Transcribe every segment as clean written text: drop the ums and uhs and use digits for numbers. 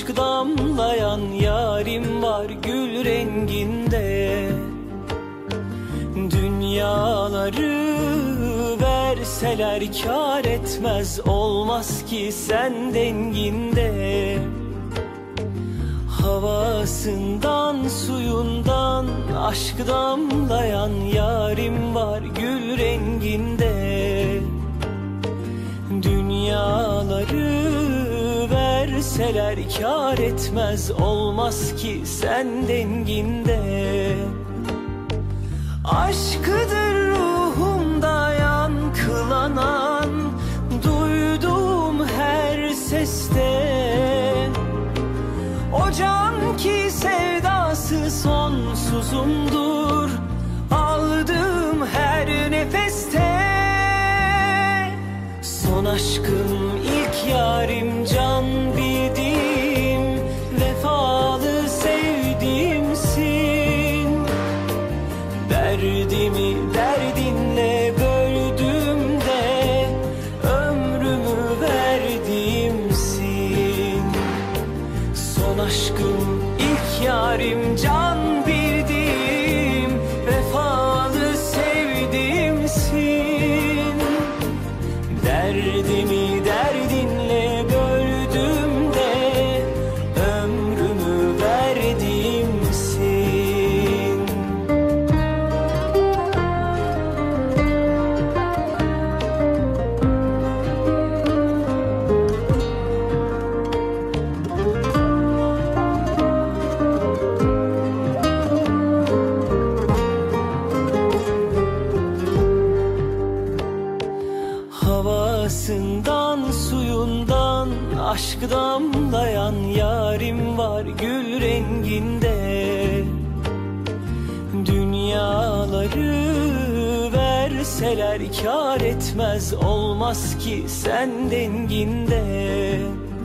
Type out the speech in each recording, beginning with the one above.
aşk damlayan yarim var gül renginde. Dünyaları verseler kâr etmez, olmaz ki sen denginde. Havasından suyundan aşk damlayan yarim var gül renginde. Dünyaları verseler kâr etmez, olmaz ki sen denginde. Aşkıdır ruhumda yankılanan, duyduğum her seste. O can ki sevdası sonsuzumdur, aldığım her nefeste. Son aşkım ilk yarim, can bildiğim, vefalı sevdiğimsin. Derdimi derdinle böldüğümde ömrümü verdiğimsin. Son aşkım ilk yarim, can bildiğim, vefalı sevdiğimsin. Derdimi derdinle böldüğümde ömrümü verdiğimsin. Havasından suyundan aşk damlayan yarim var gül renginde. Dünyaları verseler kâr etmez, olmaz ki sen denginde.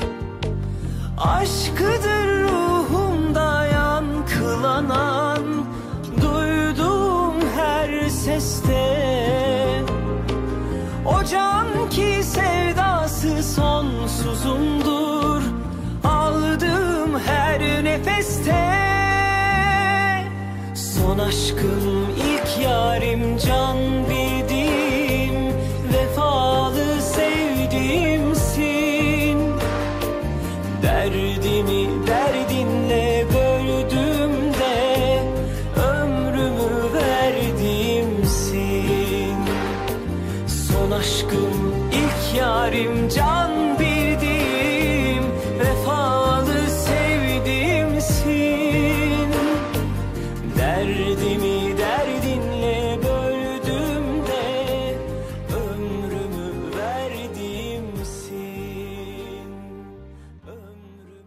Aşkıdır ruhumda yankılanan, duyduğum her seste. O can ki sevdası sonsuzumdur, aldığım her nefeste. Son aşkım ilk yarim, can bildiğim, vefalı sevdiğimsin. Derdimi derdinle böldüğümde ömrümü verdiğimsin. Son aşkım ilk yarim, can bildiğim, vefalı sevdiğimsin. Derdimi derdinle böldüğümde ömrümü verdiğimsin. Ömrümü.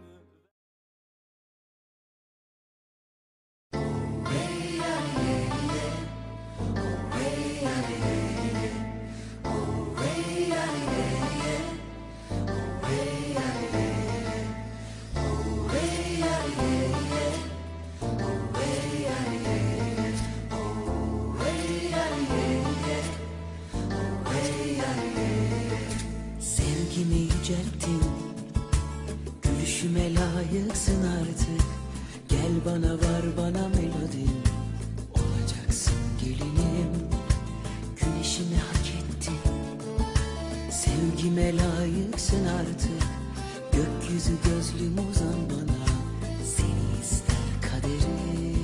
Sevgimi yücelttin, gülüşüme layıksın artık. Gel bana, var bana melodin, olacaksın gelinim. Güneşimi hak ettin, sevgime layıksın artık. Gökyüzü gözlüm uzan bana, seni ister kaderim.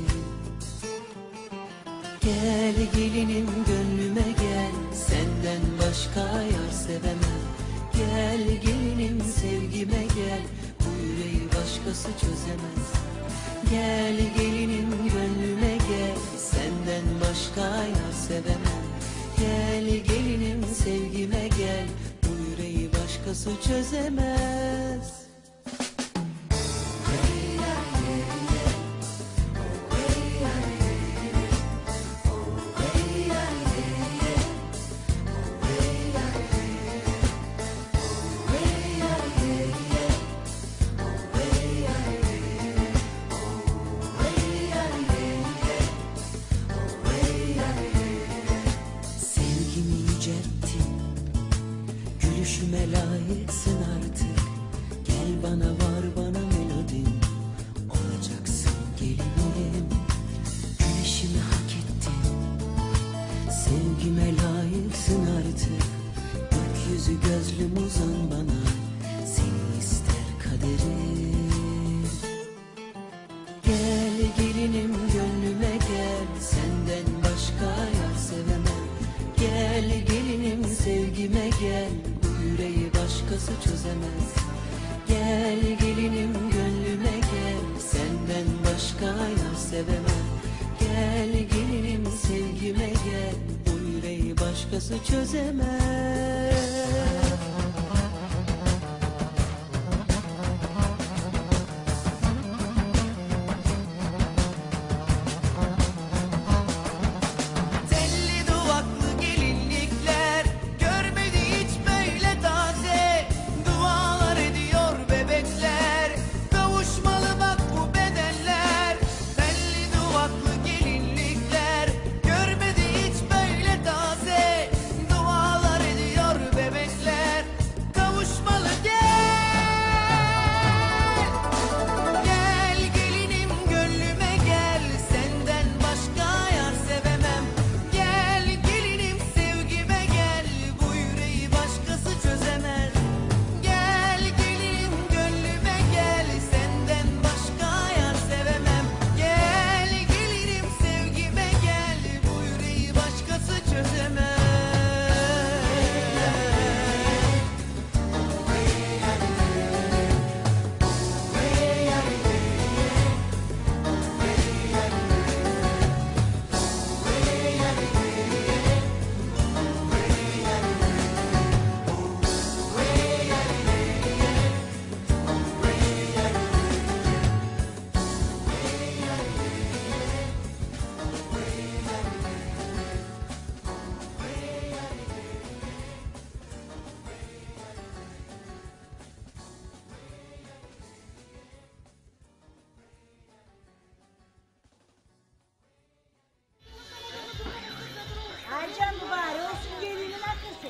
Gel gelinim gönlüme gel, senden başka yar sevemem. Gel gelinim sevgime gel, bu yüreği başkası çözemez. Gel gelinim gönlüme gel, senden başka yar sevemem. Gel gelinim sevgime gel, bu yüreği başkası çözemez. Gülüşüme layıksın artık. başkası çözemez. Telli duvaklı gelinlikler görmedi hiç böyle taze. Dualar ediyor bebekler, kavuşmalı bak bu bedenler. Telli duvaklı gelinlikler görmedi hiç böyle taze. Dualar ediyor bebekler, kavuşmalı gel gelinim gönlüme gel, senden başka yar sevemem. Gel gelinim sevgime gel, bu yüreği başkası çözemez. Gel gelinim gönlüme gel, senden başka yar sevemem. Gel gelinim sevgime gel, bu yüreği başkası çözemez. Ercan mübarek olsun gelinin arkası.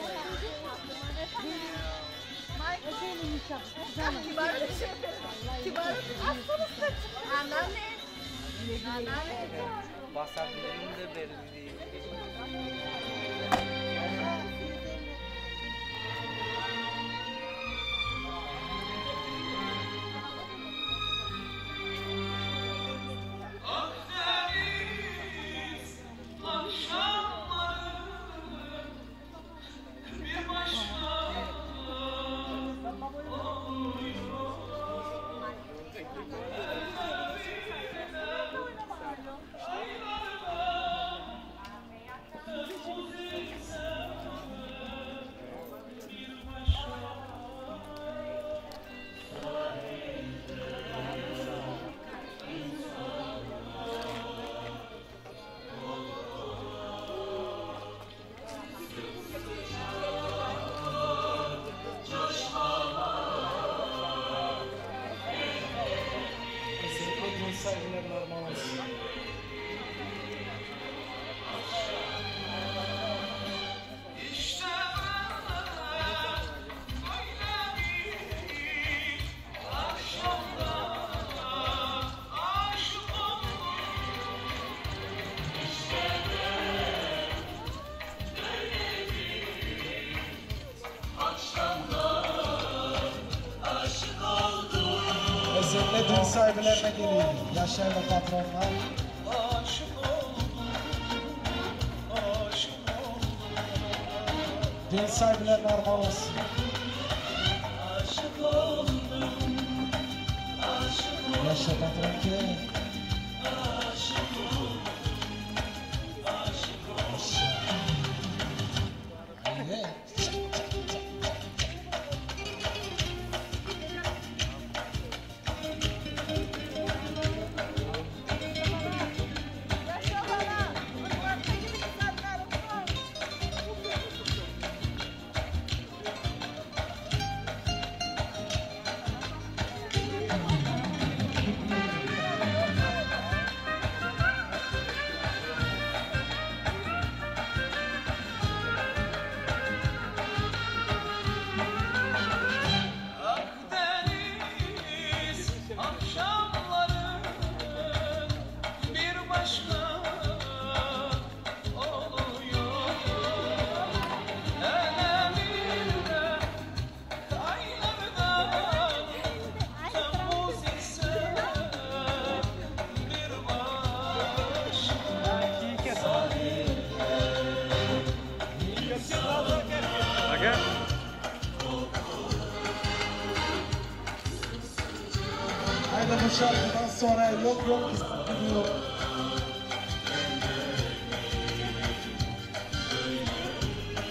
O senin nişanlı. Kibar. Aslanız kaçın. Anneanne. Anneanne. Basabilirim de belli değil. Özellikle düğün sahiplerine geliyor. Yaşar ve patronlar. Düğün sahiplerine armağan olsun. Yaşar patron ki. Yeah. Haydi bu şarkıdan sonra yok gidiyor.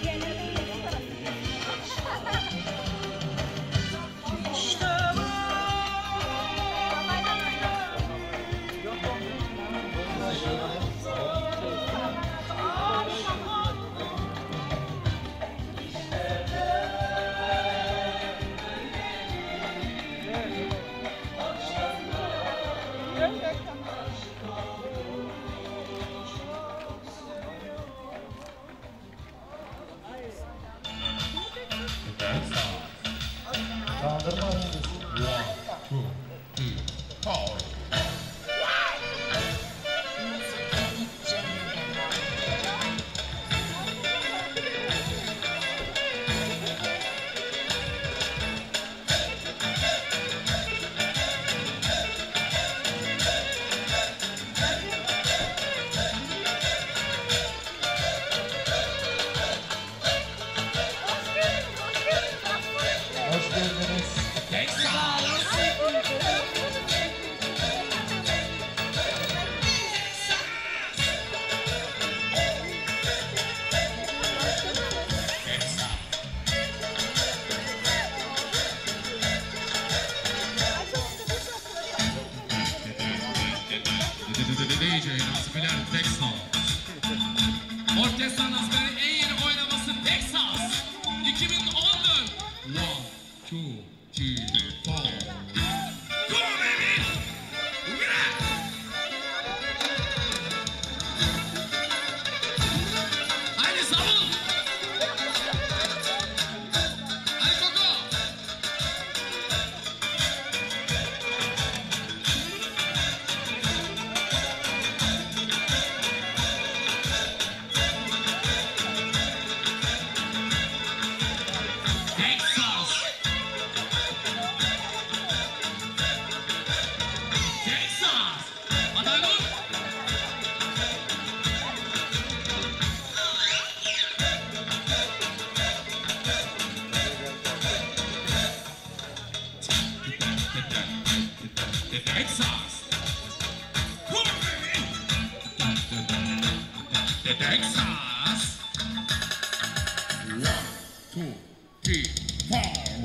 Kaldırma önünü. 1, 2, 3, 4. Hoş geldiniz. DJ Nazmiler Texas. Orkestra Nazmiler'in en yeni oynaması Texas. 2014. 1, 2, 3, 4. Go baby! Haydi savun! Haydi Koko! Texas! Texas! Adaylık! Texas! Come on, baby! Texas! 1, 2, 3, 4.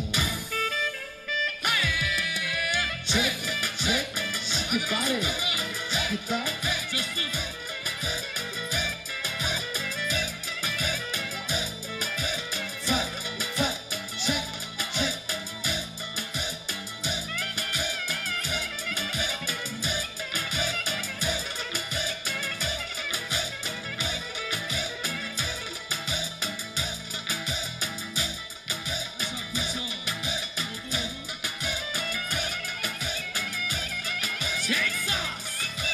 Hey! Check, check. Skipare. Skipar. Just do. Fak, fak. Check, check. Texas!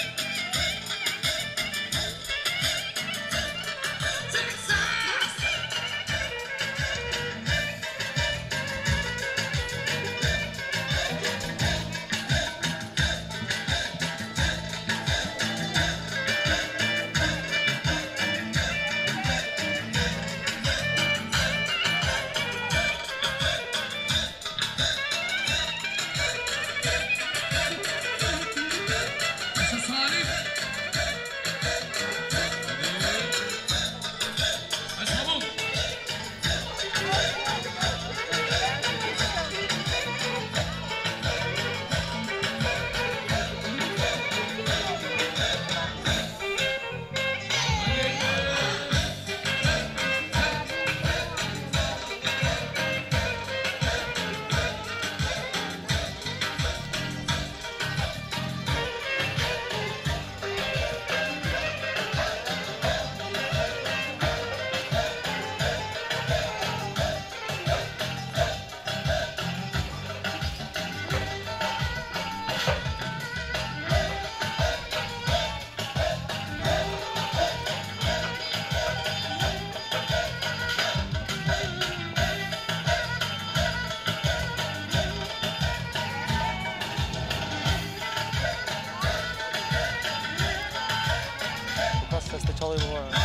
Seste çalıyor bu arada.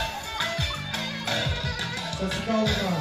Sesi kaldırma.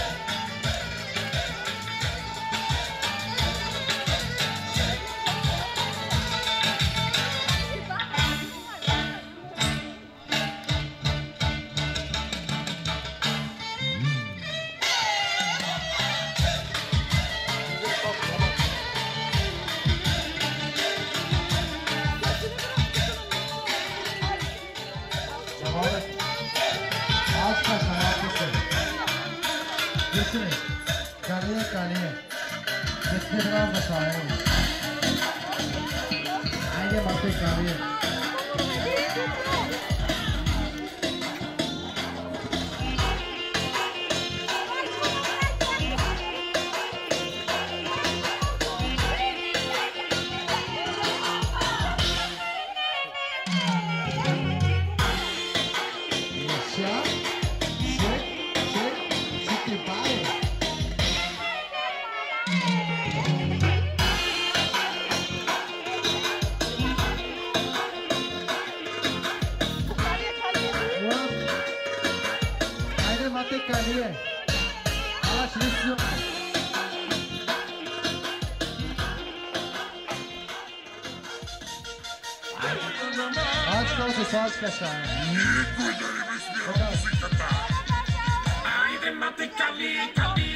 Zamanı. Alt kaşa, alt kaşa. Getirin. Kaleye, kaleye. Getir biraz da sahaya. Haydi. Eine Mathe-Kali. Ai de mate cali, cali.